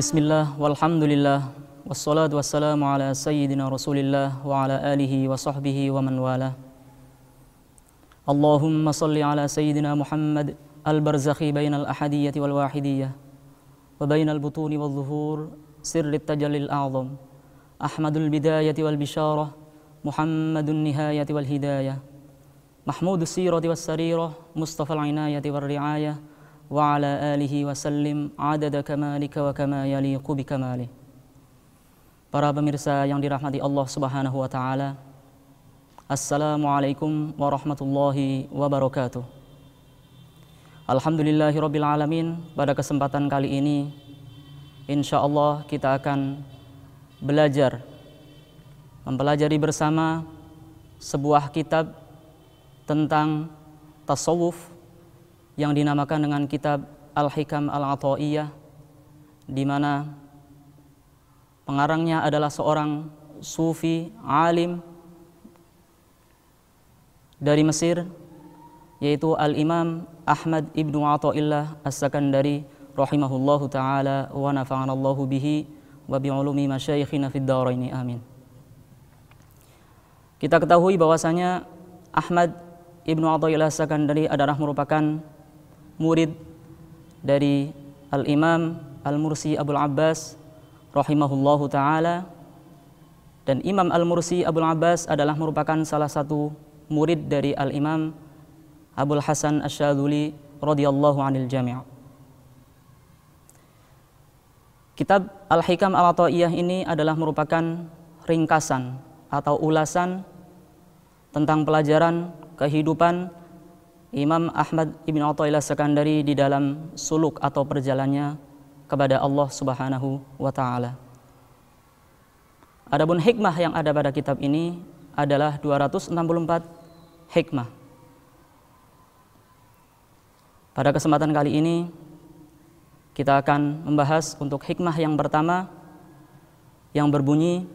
Bismillah, walhamdulillah, wassalatu wassalamu ala sayyidina rasulillah wa ala alihi wa sahbihi wa man wala. Allahumma salli ala sayyidina Muhammad al-barzakhi bainal ahadiyyati wal wahidiyyah wa bainal butuni wal zuhur sirri tajallil a'zam Ahmadul bidayati wal bisharah Muhammadun nihayati wal hidayah Mahmudus sirati was sarirah Mustafa al-inayati wal riayah wa ala alihi wa sallim adada kamalika wa kama yaliqu bi kamalih. Para pemirsa yang dirahmati Allah Subhanahu wa taala, Assalamualaikum warahmatullahi wabarakatuh. Alhamdulillahirabbil alamin. Pada kesempatan kali ini insyaallah kita akan mempelajari bersama sebuah kitab tentang tasawuf yang dinamakan dengan kitab Al-Hikam Al-Athaiyah, di mana pengarangnya adalah seorang sufi alim dari Mesir, yaitu Al-Imam Ahmad ibnu Athaillah As-Sakandari rahimahullahu ta'ala wa nafa'anallahu bihi wa bi'ulumi masyayikhina fid dharaini amin. Kita ketahui bahwasanya Ahmad ibnu Athaillah As-Sakandari adalah merupakan murid dari Al-Imam Al-Mursi Abul Abbas rahimahullahu ta'ala, dan Imam Al-Mursi Abul Abbas adalah merupakan salah satu murid dari Al-Imam Abul Hasan Asy-Syadzuli radhiyallahu anil jami'. Kitab Al-Hikam Al-Athaiyah ini adalah merupakan ringkasan atau ulasan tentang pelajaran kehidupan Imam Ahmad ibn Athaillah As-Sakandari di dalam suluk atau perjalanannya kepada Allah Subhanahu wa ta'ala. Adapun hikmah yang ada pada kitab ini adalah 264 hikmah. Pada kesempatan kali ini kita akan membahas untuk hikmah yang pertama yang berbunyi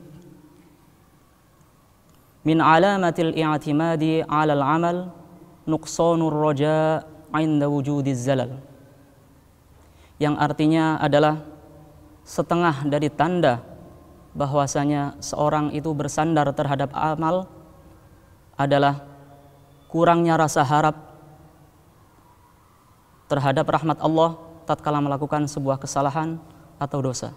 min alamatil i'timadi 'alal 'amal nuqsanur raja' 'inda wujudiz zalal, yang artinya adalah setengah dari tanda bahwasanya seorang itu bersandar terhadap amal adalah kurangnya rasa harap terhadap rahmat Allah tatkala melakukan sebuah kesalahan atau dosa.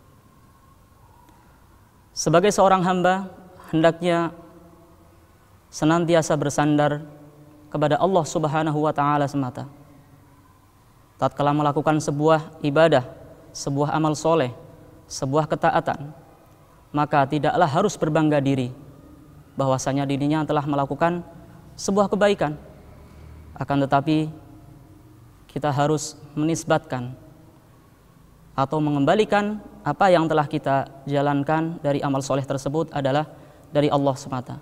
Sebagai seorang hamba hendaknya senantiasa bersandar kepada Allah Subhanahu wa ta'ala semata. Tatkala melakukan sebuah ibadah, sebuah amal soleh, sebuah ketaatan, maka tidaklah harus berbangga diri bahwasanya dirinya telah melakukan sebuah kebaikan. Akan tetapi kita harus menisbatkan atau mengembalikan apa yang telah kita jalankan dari amal soleh tersebut adalah dari Allah semata.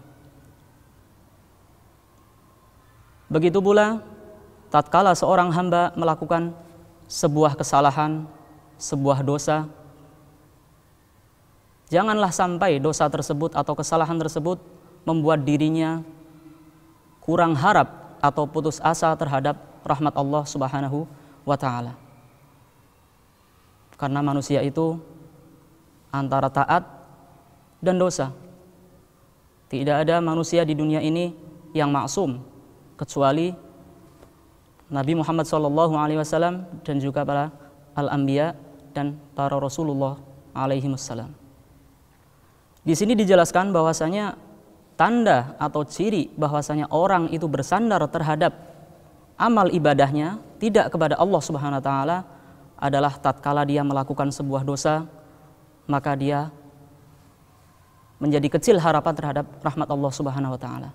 Begitu pula tatkala seorang hamba melakukan sebuah kesalahan, sebuah dosa, janganlah sampai dosa tersebut atau kesalahan tersebut membuat dirinya kurang harap atau putus asa terhadap rahmat Allah Subhanahu wa ta'ala. Karena manusia itu antara taat dan dosa. Tidak ada manusia di dunia ini yang maksum kecuali Nabi Muhammad SAW dan juga para al-anbiya dan para Rasulullah alaihimussalam. Di sini dijelaskan bahwasanya tanda atau ciri bahwasanya orang itu bersandar terhadap amal ibadahnya tidak kepada Allah Subhanahu wa taala adalah tatkala dia melakukan sebuah dosa, maka dia menjadi kecil harapan terhadap rahmat Allah Subhanahu wa taala.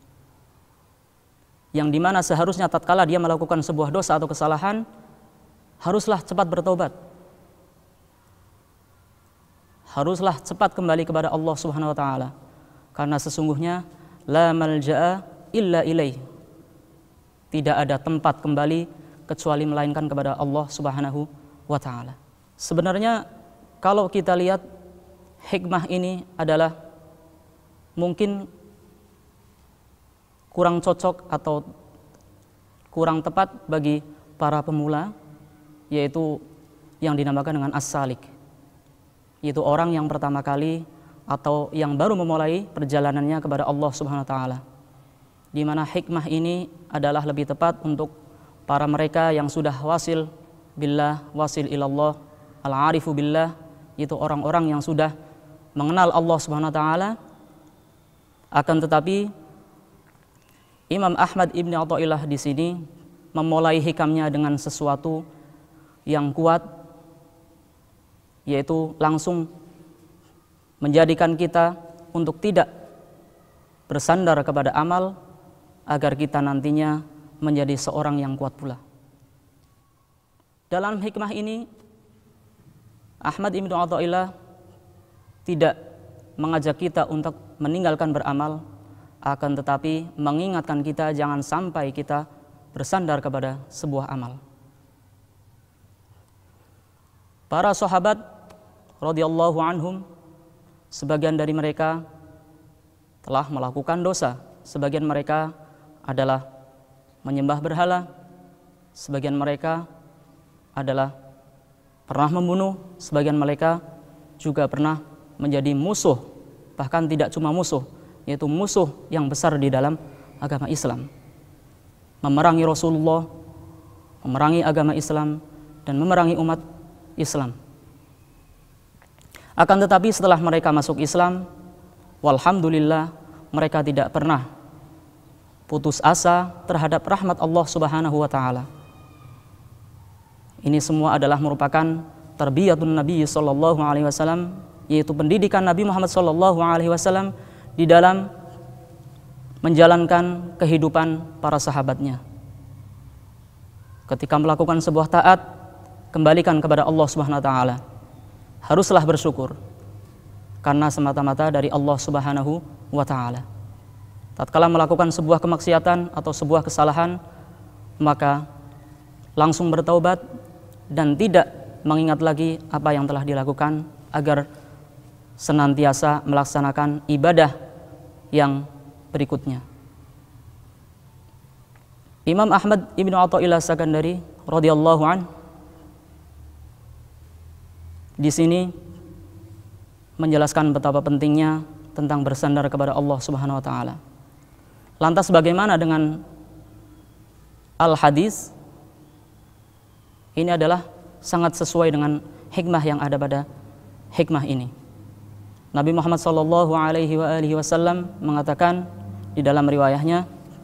Yang dimana seharusnya tatkala dia melakukan sebuah dosa atau kesalahan haruslah cepat bertobat, haruslah cepat kembali kepada Allah Subhanahu wa ta'ala, karena sesungguhnya la malja'a illa ilaih, tidak ada tempat kembali kecuali melainkan kepada Allah Subhanahu wa ta'ala. Sebenarnya kalau kita lihat hikmah ini adalah mungkin kurang cocok atau kurang tepat bagi para pemula, yaitu yang dinamakan dengan as-salik. yaitu orang yang pertama kali atau yang baru memulai perjalanannya kepada Allah Subhanahu wa taala. Di mana hikmah ini adalah lebih tepat untuk para mereka yang sudah wasil billah, wasil ilallah, al-arifu billah, yaitu orang-orang yang sudah mengenal Allah Subhanahu wa taala. Akan tetapi Imam Ahmad Ibn Athaillah di sini memulai hikamnya dengan sesuatu yang kuat, yaitu langsung menjadikan kita untuk tidak bersandar kepada amal agar kita nantinya menjadi seorang yang kuat pula. Dalam hikmah ini Ahmad Ibn Athaillah tidak mengajak kita untuk meninggalkan beramal, akan tetapi mengingatkan kita jangan sampai kita bersandar kepada sebuah amal. Para sahabat radhiyallahu anhum, sebagian dari mereka telah melakukan dosa. Sebagian mereka adalah menyembah berhala, sebagian mereka adalah pernah membunuh, sebagian mereka juga pernah menjadi musuh, bahkan tidak cuma musuh, yaitu musuh yang besar di dalam agama Islam, memerangi Rasulullah, memerangi agama Islam, dan memerangi umat Islam. Akan tetapi setelah mereka masuk Islam, walhamdulillah, mereka tidak pernah putus asa terhadap rahmat Allah Subhanahu wa taala. Ini semua adalah merupakan tarbiyatun Nabi sallallahu alaihi wasallam, yaitu pendidikan Nabi Muhammad sallallahu alaihi wasallam di dalam menjalankan kehidupan para sahabatnya. Ketika melakukan sebuah taat, kembalikan kepada Allah Subhanahu wa taala. Haruslah bersyukur karena semata-mata dari Allah Subhanahu wa taala. Tatkala melakukan sebuah kemaksiatan atau sebuah kesalahan, maka langsung bertaubat dan tidak mengingat lagi apa yang telah dilakukan, agar senantiasa melaksanakan ibadah yang berikutnya. Imam Ahmad Ibn Athaillah Sakandari radhiyallahu an di sini menjelaskan betapa pentingnya tentang bersandar kepada Allah Subhanahu wa taala. Lantas bagaimana dengan al-hadis? Ini adalah sangat sesuai dengan hikmah yang ada pada hikmah ini. Nabi Muhammad sallallahu alaihi wasallam mengatakan di dalam riwayahnya,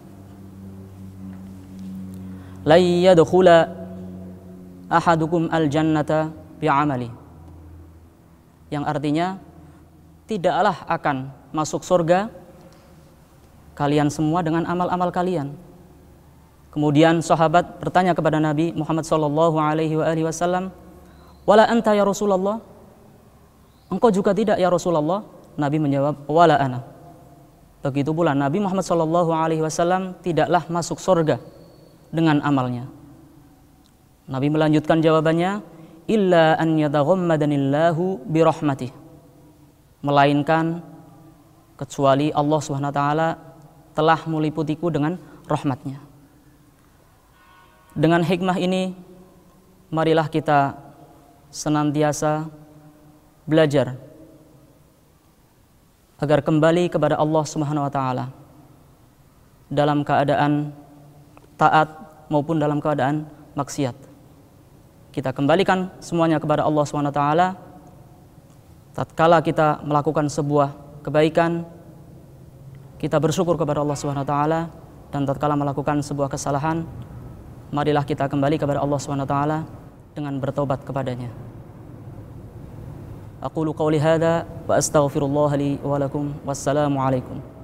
la yadkhula ahadukum al-jannata bi'amali, yang artinya tidaklah akan masuk surga kalian semua dengan amal-amal kalian. Kemudian sahabat bertanya kepada Nabi Muhammad sallallahu alaihi wasallam, wala anta ya Rasulullah, engkau juga tidak ya Rasulullah? Nabi menjawab, wala ana. Begitu pula Nabi Muhammad sallallahu alaihi wasallam tidaklah masuk surga dengan amalnya. Nabi melanjutkan jawabannya, illa an yataghammadanillahu birahmatih, melainkan kecuali Allah Subhanahu wa taala telah meliputiku dengan rahmatnya. Dengan hikmah ini, marilah kita senantiasa belajar agar kembali kepada Allah Subhanahu wa taala dalam keadaan taat maupun dalam keadaan maksiat. Kita kembalikan semuanya kepada Allah Subhanahu wa taala. Tatkala kita melakukan sebuah kebaikan, kita bersyukur kepada Allah Subhanahu wa taala, dan tatkala melakukan sebuah kesalahan, marilah kita kembali kepada Allah Subhanahu wa taala dengan bertobat kepadanya. Aqulu qawli hadza wa astaghfirullah li wa lakum. Wassalamu alaikum.